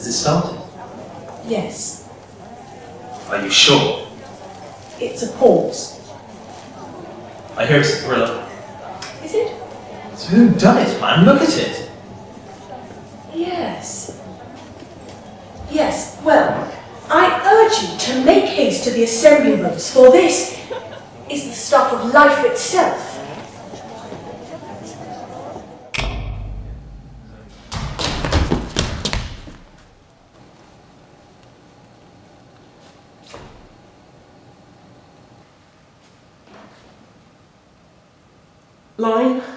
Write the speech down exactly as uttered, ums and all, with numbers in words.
Has it started? Yes. Are you sure? It's a pause. I hear it's a thriller. Is it? So who done it, man? Look at it! Yes. Yes, well, I urge you to make haste to the assembly rooms, for this is the stuff of life itself. Line